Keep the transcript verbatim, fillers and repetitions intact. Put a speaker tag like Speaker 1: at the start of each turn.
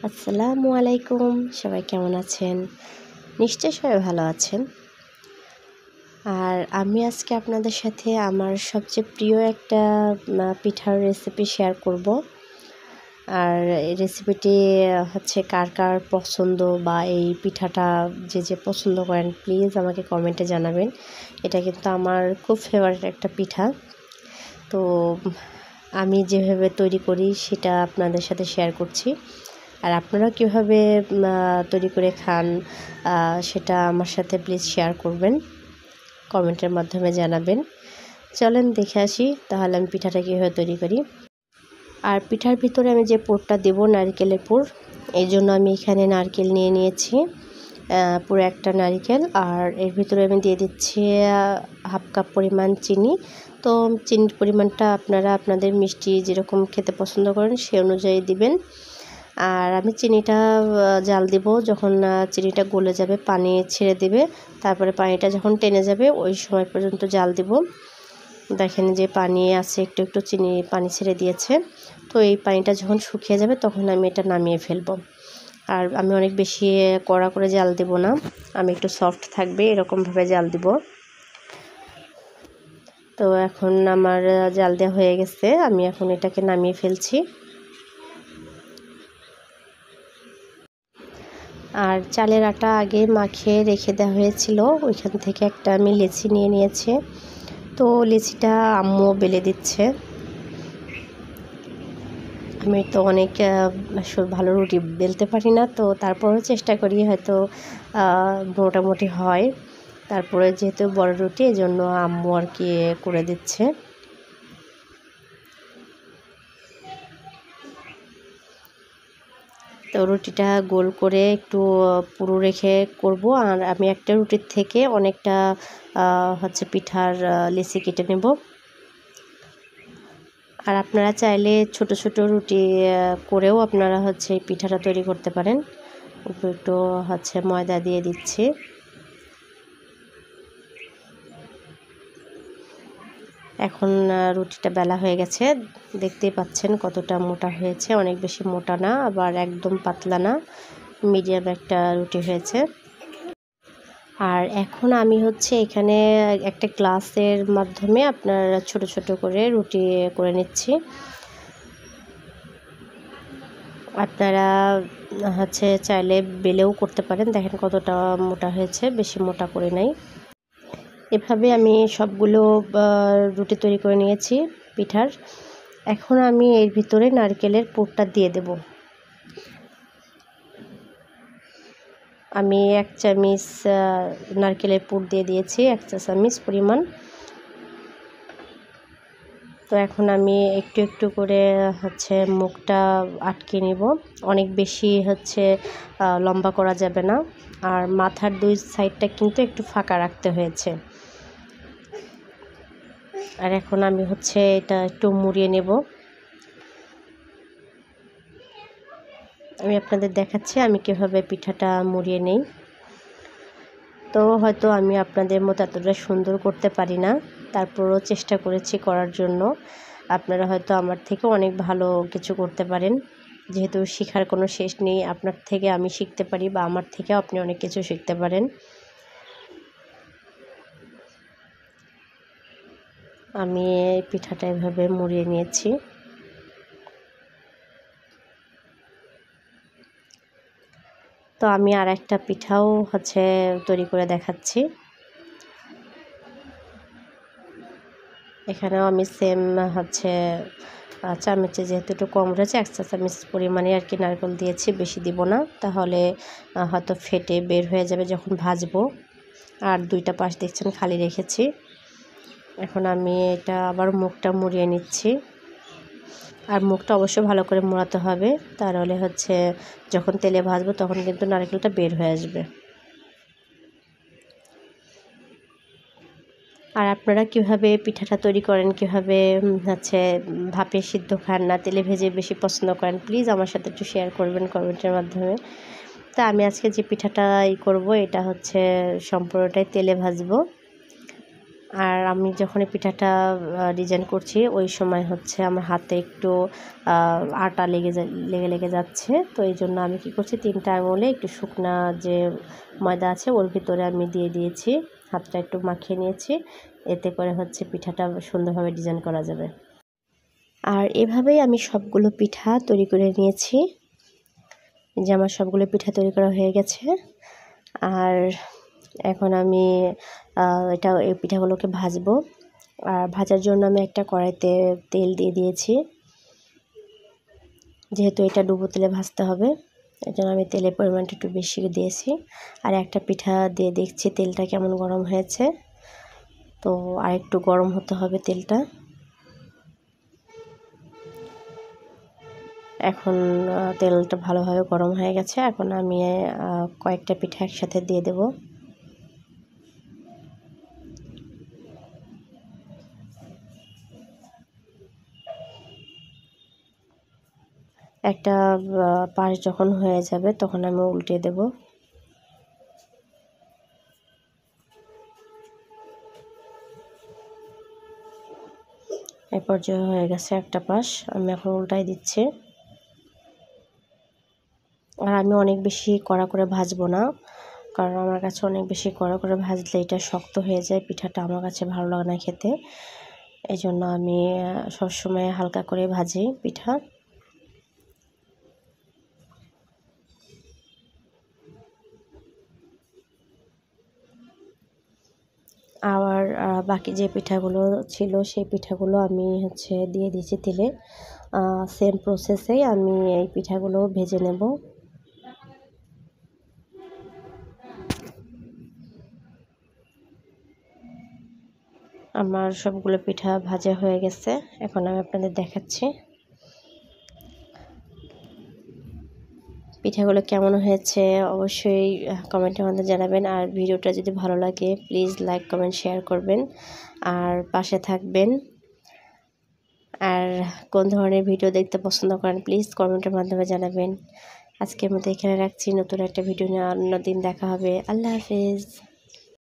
Speaker 1: আসসালামু আলাইকুম। সবাই কেমন আছেন? নিশ্চয়ই সবাই ভালো আছেন। আর আমি আজকে আপনাদের সাথে আমার সবচেয়ে প্রিয় একটা পিঠার রেসিপি শেয়ার করব। আর এই রেসিপিটি হচ্ছে কার কার পছন্দ বা এই পিঠাটা যে যে পছন্দ করেন প্লিজ আমাকে কমেন্টে জানাবেন। এটা কিন্তু আমার খুব ফেভারিট একটা পিঠা। তো আমি যেভাবে তৈরি করি সেটা আপনাদের সাথে শেয়ার করছি। আর আপনারা কীভাবে তৈরি করে খান সেটা আমার সাথে প্লিজ শেয়ার করবেন, কমেন্টের মাধ্যমে জানাবেন। চলেন দেখে আসি তাহলে আমি পিঠাটা কীভাবে তৈরি করি। আর পিঠার ভিতরে আমি যে পুরটা দেব নারকেলের পুর, এই জন্য আমি এখানে নারকেল নিয়ে নিয়েছি পুরো একটা নারকেল। আর এর ভিতরে আমি দিয়ে দিচ্ছি হাফ কাপ পরিমাণ চিনি। তো চিনির পরিমাণটা আপনারা আপনাদের মিষ্টি যেরকম খেতে পছন্দ করেন সে অনুযায়ী দিবেন। আর আমি চিনিটা জাল দিব, যখন চিনিটা গলে যাবে পানি ছেড়ে দিবে, তারপরে পানিটা যখন টেনে যাবে ওই সময় পর্যন্ত জাল দিব। দেখেন যে পানি আছে, একটু একটু চিনি পানি ছেড়ে দিয়েছে। তো এই পানিটা যখন শুকিয়ে যাবে তখন আমি এটা নামিয়ে ফেলব। আর আমি অনেক বেশি কড়া করে জাল দেব না, আমি একটু সফট থাকবে এরকমভাবে জাল দিব। তো এখন আমার জাল দেওয়া হয়ে গেছে, আমি এখন এটাকে নামিয়ে ফেলছি। আর চালের আটা আগে মাখিয়ে রেখে দেওয়া হয়েছিল, ওইখান থেকে একটা আমি লেচি নিয়ে নিয়েছি। তো লেচিটা আম্মু বেলে দিচ্ছে। আমি তো অনেক ভালো রুটি বেলতে পারি না, তো তারপরেও চেষ্টা করি, হয়তো মোটামুটি হয়। তারপরে যেহেতু বড় রুটি এই জন্য আম্মু আর কি করে দিচ্ছে। তো রুটিটা গোল করে একটু পুরো রেখে করব। আর আমি একটা রুটির থেকে অনেকটা হচ্ছে পিঠার লেচি কেটে নেব। আর আপনারা চাইলে ছোট ছোট রুটি করেও আপনারা হচ্ছে পিঠাটা তৈরি করতে পারেন। একটু একটু হচ্ছে ময়দা দিয়ে দিচ্ছি। এখন রুটিটা বেলা হয়ে গেছে, দেখতেই পাচ্ছেন কতটা মোটা হয়েছে। অনেক বেশি মোটা না, আবার একদম পাতলা না, মিডিয়াম একটা রুটি হয়েছে। আর এখন আমি হচ্ছে এখানে একটা গ্লাসের মাধ্যমে আপনার ছোট ছোট করে রুটি করে নিচ্ছি। আপনারা হচ্ছে চাইলে বেলেও করতে পারেন। দেখেন কতটা মোটা হয়েছে, বেশি মোটা করে নাই। এভাবে আমি সবগুলো রুটি তৈরি করে নিয়েছি পিঠার। এখন আমি এর ভিতরে নারকেলের পুরটা দিয়ে দেব। আমি এক চামচ নারকেলের পুর দিয়ে দিয়েছি, এক চা চামচ পরিমাণ। তো এখন আমি একটু একটু করে হচ্ছে মুখটা আটকে নিব। অনেক বেশি হচ্ছে লম্বা করা যাবে না। আর মাথার দুই সাইডটা কিন্তু একটু ফাঁকা রাখতে হয়েছে। আর এখন আমি হচ্ছে এটা একটু মুড়িয়ে নেব। আমি আপনাদের দেখাচ্ছি আমি কীভাবে পিঠাটা মুড়িয়ে নেই। তো হয়তো আমি আপনাদের মতো এতটা সুন্দর করতে পারি না, তারপরও চেষ্টা করেছি করার জন্য। আপনারা হয়তো আমার থেকে অনেক ভালো কিছু করতে পারেন, যেহেতু শেখার কোনো শেষ নেই। আপনার থেকে আমি শিখতে পারি বা আমার থেকেও আপনি অনেক কিছু শিখতে পারেন। আমি এই পিঠাটা এভাবে মুড়িয়ে নিয়েছি। তো আমি আর একটা পিঠাও হচ্ছে তৈরি করে দেখাচ্ছি। এখানেও আমি সেম হচ্ছে চামচে যেহেতু একটু কম রয়েছে, এক চা চামচ পরিমাণে আর কি নারকেল দিয়েছি, বেশি দিব না, তাহলে হয়তো ফেটে বের হয়ে যাবে যখন ভাজবো। আর দুইটা পাশ দেখছেন খালি রেখেছি। এখন আমি এটা আবার মুখটা মুড়িয়ে নিচ্ছি। আর মুখটা অবশ্যই ভালো করে মোড়াতে হবে, তাহলে হচ্ছে যখন তেলে ভাজবো তখন কিন্তু নারকেলটা বের হয়ে আসবে। আর আপনারা কীভাবে পিঠাটা তৈরি করেন, কীভাবে হচ্ছে ভাপে সিদ্ধ খান না তেলে ভেজে বেশি পছন্দ করেন, প্লিজ আমার সাথে একটু শেয়ার করবেন কমেন্টের মাধ্যমে। তা আমি আজকে যে পিঠাটা ই করব এটা হচ্ছে সম্পূর্ণটাই তেলে ভাজবো। আর আমি যখন পিঠাটা ডিজাইন করছি ওই সময় হচ্ছে আমার হাতে একটু আটা লেগে যা লেগে লেগে যাচ্ছে। তো এই জন্য আমি কী করছি, তিনটা আঙুলে একটু শুকনা যে ময়দা আছে ওর ভিতরে আমি দিয়ে দিয়েছি, হাতটা একটু মাখিয়ে নিয়েছি, এতে করে হচ্ছে পিঠাটা সুন্দরভাবে ডিজাইন করা যাবে। আর এভাবেই আমি সবগুলো পিঠা তৈরি করে নিয়েছি। যে আমার সবগুলো পিঠা তৈরি করা হয়ে গেছে। আর এখন আমি এটা এই পিঠাগুলোকে ভাজবো। আর ভাজার জন্য আমি একটা কড়াইতে তেল দিয়ে দিয়েছি, যেহেতু এটা ডুবো তেলে ভাজতে হবে এই জন্য আমি তেলের পরিমাণটা একটু বেশি দিয়েছি। আর একটা পিঠা দিয়ে দেখছি তেলটা কেমন গরম হয়েছে। তো আর একটু গরম হতে হবে তেলটা। এখন তেলটা ভালোভাবে গরম হয়ে গেছে। এখন আমি কয়েকটা পিঠা একসাথে দিয়ে দেব। একটা পাশ যখন হয়ে যাবে তখন আমি উল্টে দেব। এই পর্যায়ে হয়ে গেছে একটা পাশ, আমি এখন উল্টাই দিচ্ছি। আর আমি অনেক বেশি কড়া করে ভাজবো না, কারণ আমার কাছে অনেক বেশি কড়া করে ভাজলে এটা শক্ত হয়ে যায়, পিঠাটা আমার কাছে ভালো লাগে না খেতে। এই জন্য আমি সবসময় হালকা করে ভাজি পিঠা। আবার বাকি যে পিঠাগুলো ছিল সেই পিঠাগুলো আমি হচ্ছে দিয়ে দিয়েছি তেলে। সেম প্রসেসেই আমি এই পিঠাগুলো ভেজে নেব। আমার সবগুলো পিঠা ভাজা হয়ে গেছে, এখন আমি আপনাদের দেখাচ্ছি পিঠাগুলো কেমন হয়েছে। অবশ্যই কমেন্টের মধ্যে জানাবেন। আর ভিডিওটা যদি ভালো লাগে প্লিজ লাইক কমেন্ট শেয়ার করবেন আর পাশে থাকবেন। আর কোন ধরনের ভিডিও দেখতে পছন্দ করেন প্লিজ কমেন্টের মাধ্যমে জানাবেন। আজকের মতো এখানে রাখছি, নতুন একটা ভিডিও নিয়ে অন্য দিন দেখা হবে। আল্লাহ হাফেজ।